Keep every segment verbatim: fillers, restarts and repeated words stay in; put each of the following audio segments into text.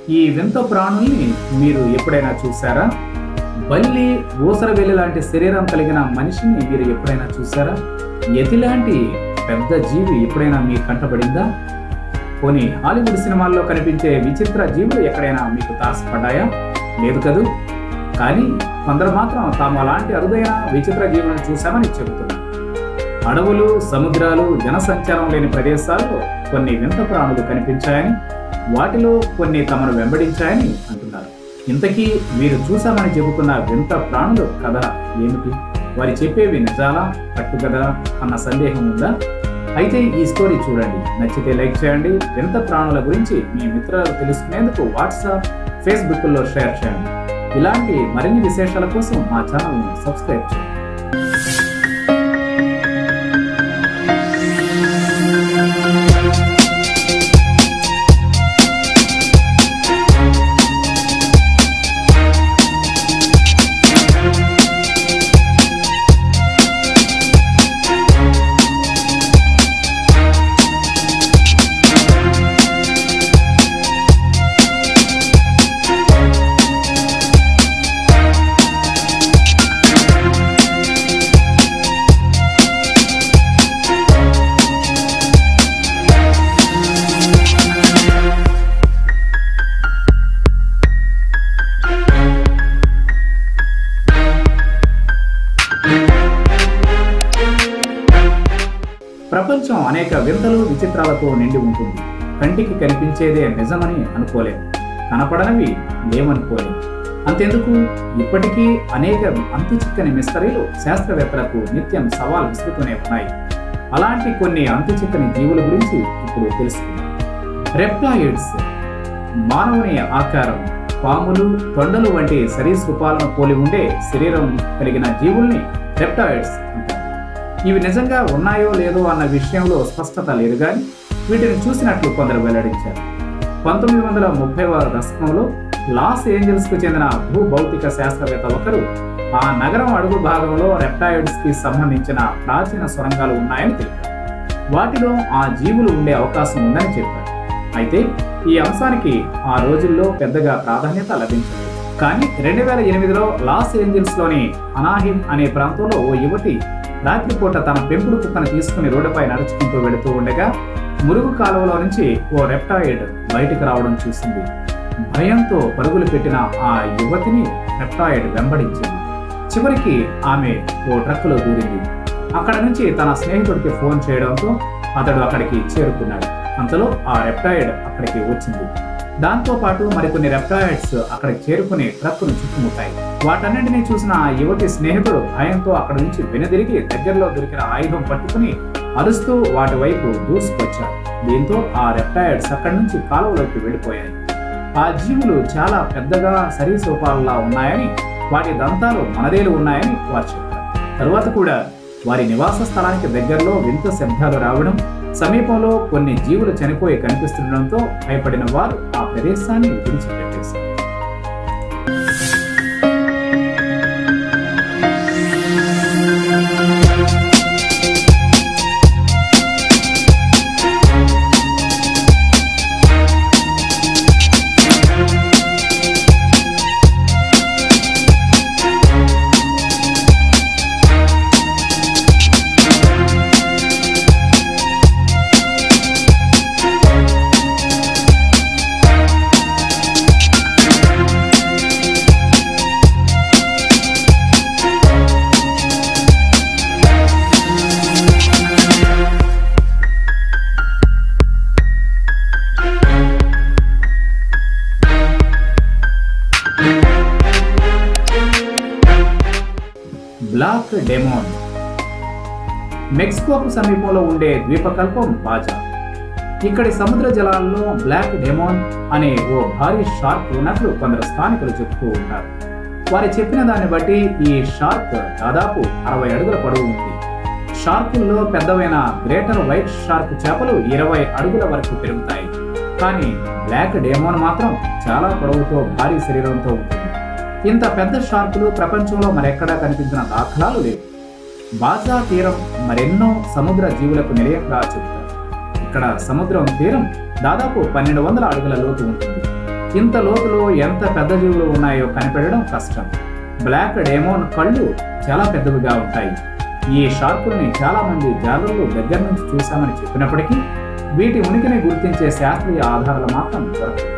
ఈ వింత ప్రాణుల్ని మీరు ఎప్పుడైనా చూసారా? బల్లి, ఊసరవెల్లి లాంటి శరీరం కలిగిన మనిషిని మీరు ఎప్పుడైనా చూసారా? యతి లాంటి పెద్ద జీవి ఎప్పుడైనా మీకు కంటపడిందా? పోనీ హాలీవుడ్ సినిమాల్లో కనిపించే విచిత్ర జీవులు ఎక్కడైనా మీకు తారసపడ్డాయా? లేదు కదూ. కానీ కొందరు మాత్రం తాము అలాంటి అరుదైన విచిత్ర జీవులను చూశామని చెబుతున్నారు. అడవులు, సముద్రాలు, జనసంచారం లేని ప్రదేశాల్లో కొన్ని వింత ప్రాణులు కనిపించాయని, వాటిలో కొన్ని తమను వెంబడించాయని అంటున్నారు. ఇంతకీ మీరు చూశామని చెబుతున్న వింత ప్రాణులు కథ ఏమిటి? వారి చెప్పేవి నిజాలా, కట్టుకదా అన్న సందేహం ఉందా? అయితే ఈ స్టోరీ చూడండి, నచ్చితే లైక్ చేయండి. వింత ప్రాణుల గురించి మీ మిత్రులకు తెలుసుకునేందుకు వాట్సాప్, ఫేస్బుక్లో షేర్ చేయండి. ఇలాంటి మరిన్ని విశేషాల కోసం మా ఛానల్ని సబ్స్క్రైబ్ చేయండి. ప్రపంచం అనేక వింతలు, విచిత్రాలతో నిండి ఉంటుంది. కంటికి కనిపించేదే నిజమని అనుకోలేము, కనపడనివి లేవనుకోలేము. అంతెందుకు, ఇప్పటికీ అనేక అంతు చిక్కని మిస్టరీలు శాస్త్రవేత్తలకు నిత్యం సవాల్ విసురుతూనే ఉన్నాయి. అలాంటి కొన్ని అంతు చిక్కని జీవుల గురించి ఇప్పుడు తెలుసుకుందాం. రెప్టాయిడ్స్. మానవుని ఆకారం, పాములు, తొండలు వంటి సరీసృపాలను పోలి ఉండే శరీరం కలిగిన జీవుల్ని రెప్టాయిడ్స్ అంటారు. ఇవి నిజంగా ఉన్నాయో లేదో అన్న విషయంలో స్పష్టత లేదు, కానీ వీటిని చూసినట్లు కొందరు వెల్లడించారు. పంతొమ్మిది వందల ముప్పైవ దశకంలో లాస్ ఏంజల్స్ కు చెందిన భూభౌతిక శాస్త్రవేత్త ఒకరు ఆ నగరం అడుగు భాగంలో రెప్టాయిడ్స్ కి సంబంధించిన ప్రాచీన సొరంగాలు ఉన్నాయని తెలిపారు. వాటిలో ఆ జీవులు ఉండే అవకాశం ఉందని చెప్పారు. అయితే ఈ అంశానికి ఆ రోజుల్లో పెద్దగా ప్రాధాన్యత లభించలేదు. కానీ రెండు వేల ఎనిమిదిలో లాస్ ఏంజల్స్ లోని అనాహిమ్ అనే ప్రాంతంలో ఓ యువతి రాత్రిపూట తన పెంపుడు కుక్కను తీసుకుని రోడ్డుపై నడుచుకుంటూ వెళుతూ ఉండగా మురుగు కాలువలో నుంచి ఓ రెప్టాయిడ్ బయటకు రావడం చూసింది. భయంతో పరుగులు పెట్టిన ఆ యువతిని రెప్టాయిడ్ వెంబడించింది. చివరికి ఆమె ఓ ట్రక్కులో దూరింది. అక్కడ నుంచి తన స్నేహితుడికి ఫోన్ చేయడంతో అతడు అక్కడికి చేరుకున్నాడు. అంతలో ఆ రెప్టాయిడ్ అక్కడికి వచ్చింది. దాంతో పాటు మరికొన్ని రెప్టాయిడ్స్ అక్కడికి చేరుకుని ట్రక్కును చుట్టుముట్టాయి. వాటన్నింటినీ చూసిన ఆ యువతి స్నేహితుడు భయంతో అక్కడి నుంచి వెనుదిరిగి దగ్గరలో దొరికిన ఆయుధం పట్టుకుని అరుస్తూ వాటి వైపు దూసుకొచ్చాడు. దీంతో ఆ రెప్టాయిడ్స్ అక్కడి నుంచి కాలువలోకి వెళ్ళిపోయాయి. ఆ జీవులు చాలా పెద్దగా సరీసృపాలలా ఉన్నాయని, వాటి దంతాలు మనదేలు ఉన్నాయని వారు చెప్పారు. తరువాత కూడా వారి నివాస స్థలానికి దగ్గరలో వింత శబ్దాలు రావడం, సమీపంలో కొన్ని జీవులు చనిపోయి కనిపిస్తుండటంతో భయపడిన వారు ఆ ప్రదేశాన్ని విడిచిపెట్టేశారు. Black demon. మెక్సికోకు సమీపంలో ఉండే ద్వీపకల్పం బాజా. ఇక్కడి సముద్ర జలాల్లో బ్లాక్ డెమోన్ అనే ఓ భారీ షార్క్ ఉన్నట్లు కొందరు స్థానికులు చెబుతూ ఉంటారు. వారు చెప్పిన దాన్ని బట్టి ఈ షార్క్ దాదాపు అరవై అడుగుల పొడవు ఉంది. షార్కుల్లో పెద్దవైన గ్రేటర్ వైట్ షార్క్ చేపలు ఇరవై అడుగుల వరకు పెరుగుతాయి. కానీ బ్లాక్ డెమోన్ మాత్రం చాలా పొడవుతో భారీ శరీరంతో ఉంటుంది. ఇంత పెద్ద షార్కులు ప్రపంచంలో మరెక్కడా కనిపించిన దాఖలాలు లేవు. బాజా తీరం మరెన్నో సముద్ర జీవులకు నిలయంగా చెబుతారు. ఇక్కడ సముద్రం తీరం దాదాపు పన్నెండు వందల అడుగుల లోతు ఉంటుంది. ఇంత లోతులో ఎంత పెద్ద జీవులు ఉన్నాయో కనిపెట్టడం కష్టం. బ్లాక్ డేమోన్ కళ్ళు చాలా పెద్దవిగా ఉంటాయి. ఈ షార్కుల్ని చాలా మంది జాలర్లు దగ్గర నుంచి చూశామని చెప్పినప్పటికీ వీటి ఉనికిని గుర్తించే శాస్త్రీయ ఆధారాలు మాత్రం దొరకవు.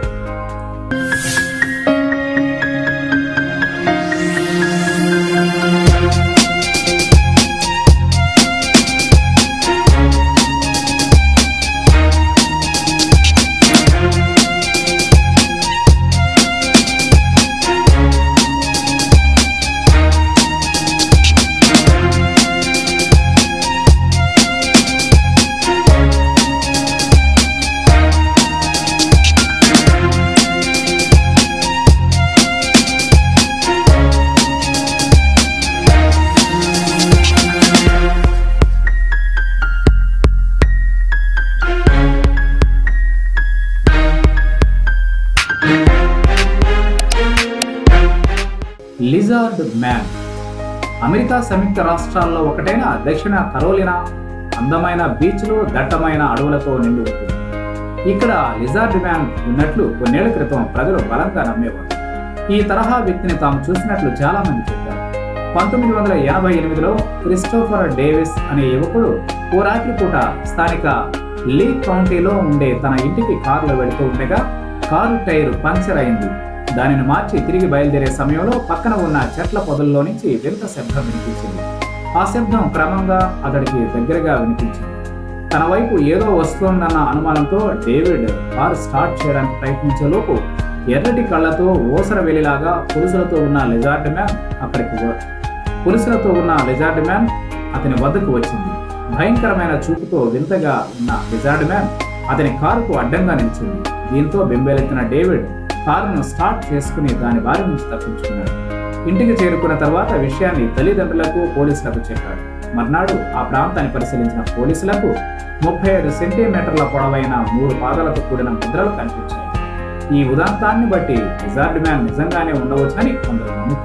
Lizard man. అమెరికా సంయుక్త రాష్ట్రాల్లో ఒకటైన దక్షిణ కరోలినా అందమైన బీచ్లు, దట్టమైన అడవులతో నిండి ఉంటుంది. ఇక్కడ లిజార్డ్ మ్యాన్ ఉన్నట్లు కొన్నేళ్ల క్రితం ప్రజలు బలంగా నమ్మేవారు. ఈ తరహా వ్యక్తిని తాము చూసినట్లు చాలా మంది చెప్పారు. పంతొమ్మిది వందల ఎనభై ఎనిమిదిలో క్రిస్టోఫర్ డేవిస్ అనే యువకుడు ఓ రాత్రిపూట స్థానిక లీ కౌంటీలో ఉండే తన ఇంటికి కారులో వెళుతూ ఉండగా కారు టైర్ పంక్చర్ అయింది. దానిని మార్చి తిరిగి బయలుదేరే సమయంలో పక్కన ఉన్న చెట్ల పొదల్లో నుంచి వింత శబ్దం వినిపించింది. ఆ శబ్దం క్రమంగా అతడికి దగ్గరగా వినిపించింది. తన వైపు ఏదో వస్తోందన్న అనుమానంతో డేవిడ్ కారు స్టార్ట్ చేయడానికి ప్రయత్నించేలోపు ఎర్రటి కళ్ళతో ఓసర వెలిలాగా పులుసులతో ఉన్న లిజార్డ్ మ్యాన్ అక్కడికి పులుసులతో ఉన్న లిజార్డ్ మ్యాన్ అతని వద్దకు వచ్చింది. భయంకరమైన చూపుతో వింతగా ఉన్న లిజార్డ్ మ్యాన్ అతని కారుకు అడ్డంగా నిలిచింది. దీంతో బెంబేలెత్తిన డేవిడ్ కారును స్టార్ట్ చేసుకుని దాని బారి నుంచి తప్పించుకున్నాడు. ఇంటికి చేరుకున్న తర్వాత విషయాన్ని తల్లిదండ్రులకు, పోలీసులకు చెప్పాడు. మర్నాడు ఆ ప్రాంతాన్ని పరిశీలించిన పోలీసులకు ముప్పై ఐదు సెంటీమీటర్ల పొడవైన మూడు పాదాలతో కూడిన ముద్రలు కనిపించాయి. ఈ ఉదాంతాన్ని బట్టి లిజార్డ్ మ్యాన్ నిజంగానే ఉండవచ్చని కొందరు నమ్ముతున్నారు.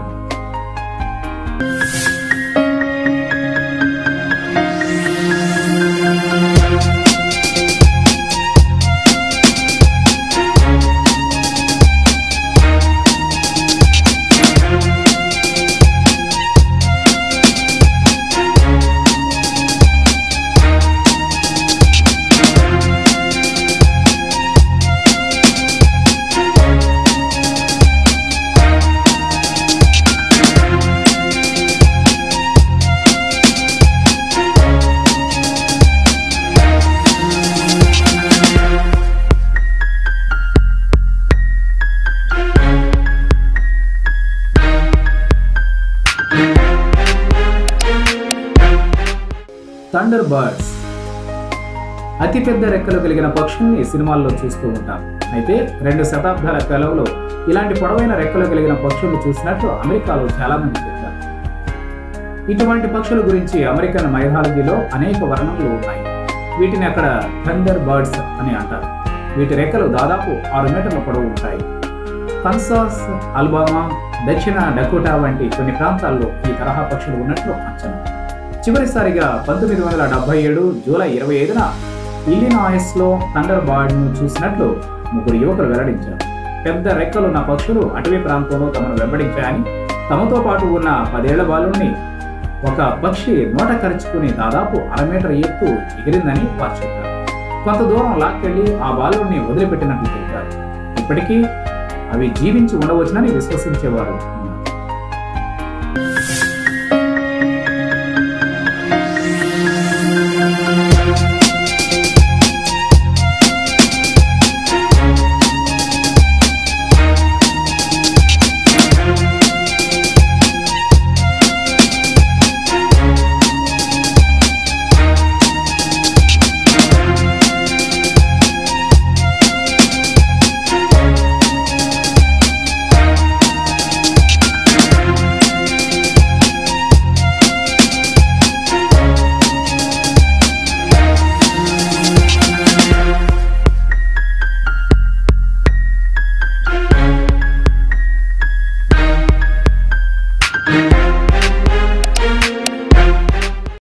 Thunderbirds. అతిపెద్ద రెక్కలు కలిగిన పక్షుల్ని సినిమాల్లో చూస్తూ ఉంటాం. అయితే రెండు శతాబ్దాల కాలంలో ఇలాంటి పొడవైన రెక్కలు కలిగిన పక్షులను చూసినట్లు అమెరికాలో చాలా మంది చెప్పారు. ఇటువంటి పక్షుల గురించి అమెరికన్ మైథాలజీలో అనేక వర్ణనలు ఉన్నాయి. వీటిని అక్కడ థండర్ బర్డ్స్ అని అంటారు. వీటి రెక్కలు దాదాపు ఆరు మీటర్ల పొడవు ఉంటాయి. కన్సాస్, అల్బామా, దక్షిణ డకోటా వంటి కొన్ని ప్రాంతాల్లో ఈ తరహా పక్షులు ఉన్నట్లు అంచనా. చివరిసారిగా పంతొమ్మిది వందల డెబ్బై ఏడు జూలై ఇరవై ఐదున ఇల్లినాయిస్ లో థండర్ బర్డ్ ను చూసినట్లు ముగ్గురు యువకులు వెల్లడించారు. పెద్ద రెక్కలున్న పక్షులు అటవీ ప్రాంతంలో తమను వెంబడించాయని, తమతో పాటు ఉన్న పదేళ్ల బాలుని ఒక పక్షి నోట కరుచుకుని దాదాపు అర మీటర్ ఎత్తు ఎగిరిందని వారు చెప్పారు. కొంత దూరం లాక్కెళ్లి ఆ బాలుని వదిలిపెట్టినట్లు చెప్పారు. ఇప్పటికీ అవి జీవించి ఉండవచ్చునని విశ్వసించేవారు